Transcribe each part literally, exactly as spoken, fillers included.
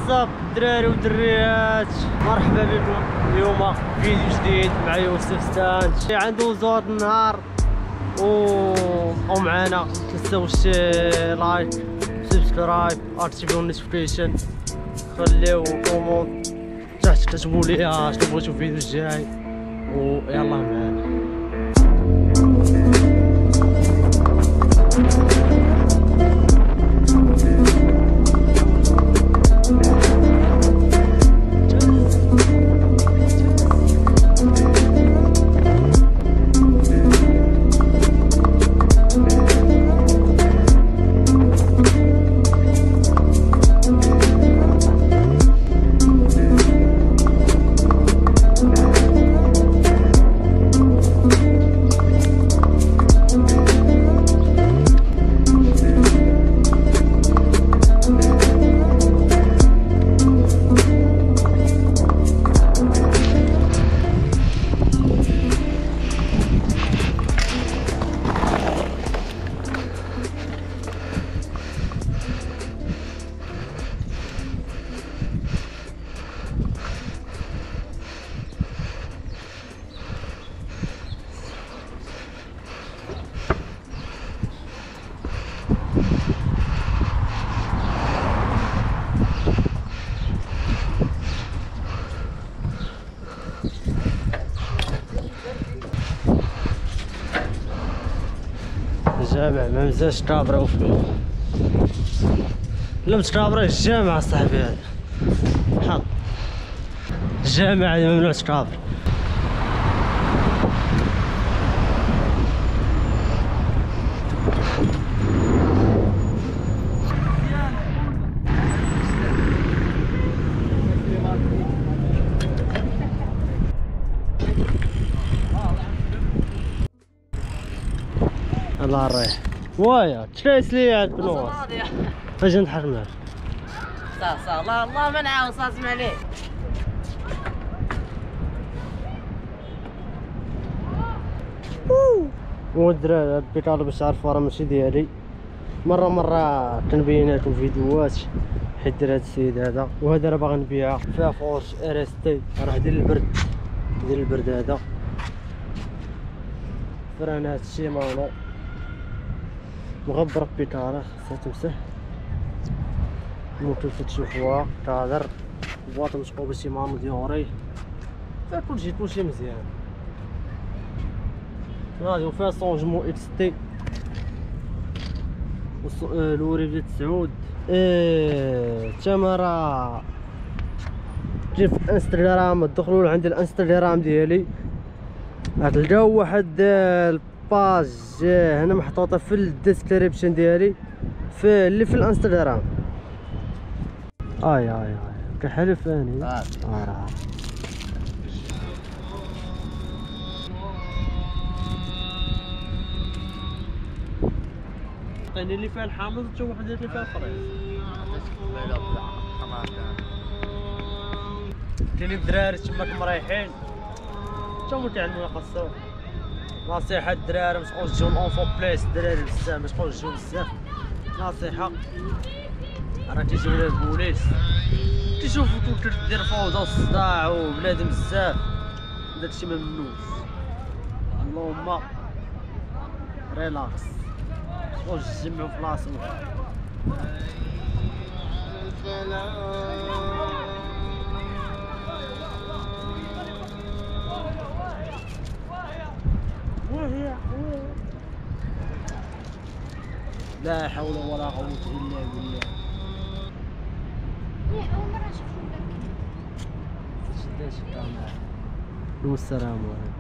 واتساب الدراري والدريات، مرحبا بكم اليوم فيديو جديد مع يوسف ستانج. عنده زود النهار و ومعانا متنساوش لايك سبسكرايب اكتيفيو النوتيفيكيشن، خليو كومونت تحت كتبوا لي شنو بغيتو الفيديو الجاي ويلا معانا. الجامع ما مزاش كابرا وفيه، لا متكابرا الجامع صاحبي، هذا حط الجامع هذا ممنوع تكابرا. الله الريح وايا تفايس لي هاد البنوط اجي نحرمها صح صح. الله الله ما نعاون صازم عليه. والدراري هاد البيطالو باش تعرفوا راه ماشي ديالي، مره مره كنبين لكم فيديوهات حيت داير هاد السيد هذا، وهذا راه باغي نبيعها فيها فورش ار اس تي، راه ديال البرد ديال البرد هذا، فرانات شيمانو مغبر بيطاره خاصها تمسح، ممكن تشوفوها كادر بواط مشقوب بشيمانو ديوري، فيها كلشي كلشي مزيان. راديو فيها سونجمون اكس تي الوري ديال تسعود. ايه التمارة تجي في انستغرام، دخلوا عندي الانستغرام ديالي غتلقاو واحد الباج هنا محطوطه في الديسكريبشن ديالي في اللي في الانستغرام. اي اي اي كحلف اني اه راه عطيني اللي فيها الحامض وتا واحد اللي فيها الفريز. كاينين الدراري تماك مريحين تا هما كيعلمونا خاصو نصيحة الدراري ما تبقاوش تجيو لونفون بليس، الدراري بزاف ما تبقاوش تجيو بزاف، نصيحة راه كيجيو ليه البوليس كيشوفو كدير فوضى والصداع وبنادم بزاف، داكشي ما منوش. اللهم ريلاكس متبقاوش تجمعو في بلاصة لا حول ولا قوة إلا بالله. أول مرة نشوفهم شداش الكاميرا. والسلام عليكم.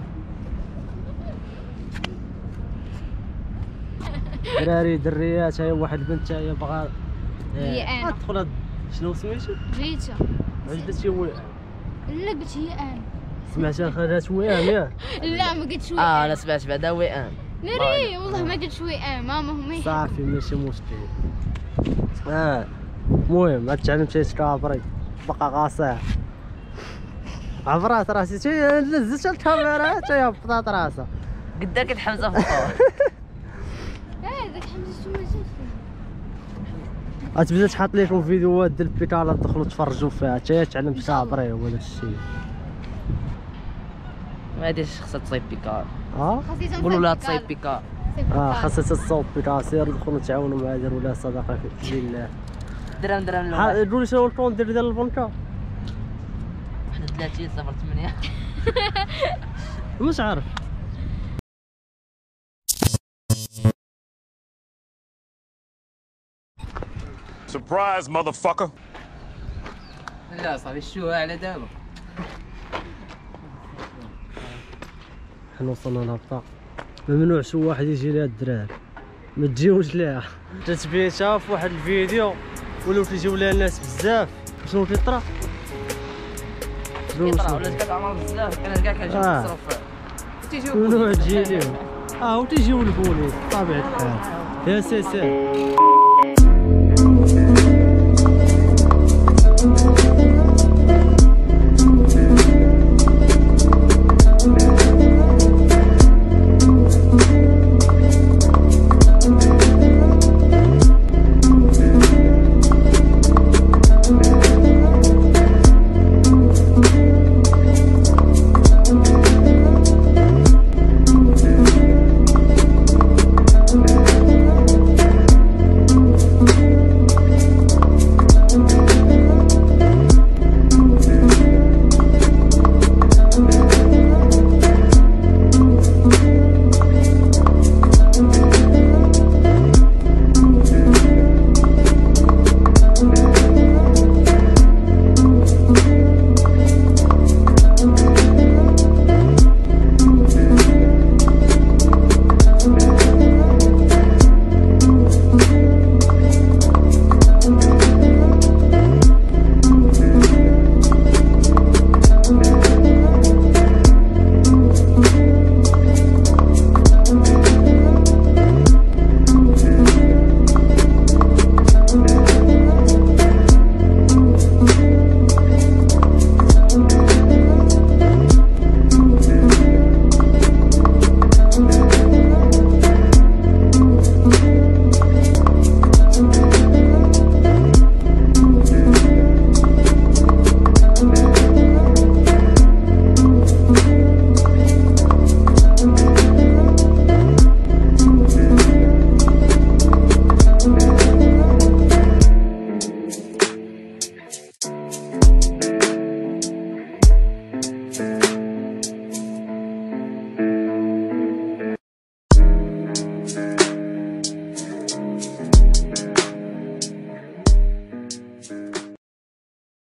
دراري دريات، هاي واحد بنت هاي باغا هي أنا تدخل. شنو سميتو؟ ريتا. عجبتك وئام؟ لا قلت هي أنا. سمعت خرجت وئام ياك؟ لا ما قلتش وئام. اه انا سمعت بعدا وئام. لا ري والله ما قلتش وئام، ماما هم صافي ماشي مشكل. اه المهم عاد تعلمت تكابري بقى غاصع عبرات راسي تي لزت الكاميرا تي هبطات راسها قداك حمزه في الطور. اه ذاك حمزه شو ما شفت غتبدا تحط لكم فيديوهات ديال البيكالات دخلوا تفرجوا فيها حتى تعلم صابري هو داك الشيء. ما هاديش خصها تصايب بيكار. اه قولوا لها تصايب بيكار. اه خاصها تصاوب بيكار. سير دخلوا تعاونوا مع ديروا لها صدقه في لله. درهم درهم قولوا لي شنو هو الكون ديال ديال البنكه. واحد ثلاثين صفر ثمانية. مش عارف. Surprise, motherfucker. لا صافي شوها على دابا. حنا وصلنا لهبطة. ممنوع شي واحد يجي لها الدراري، ما تجيوش ليها. تتبيتها في واحد الفيديو ولاو تيجيو لها الناس بزاف. شنو كيطرا؟ كيطرا ولات كتعمر بزاف، كانت كاع كنجيو آه. نصرف فيها. تيجيو ممنوع تجي ليهم. اه وتيجيو البوليس بطبيعة الحال. يا سي سي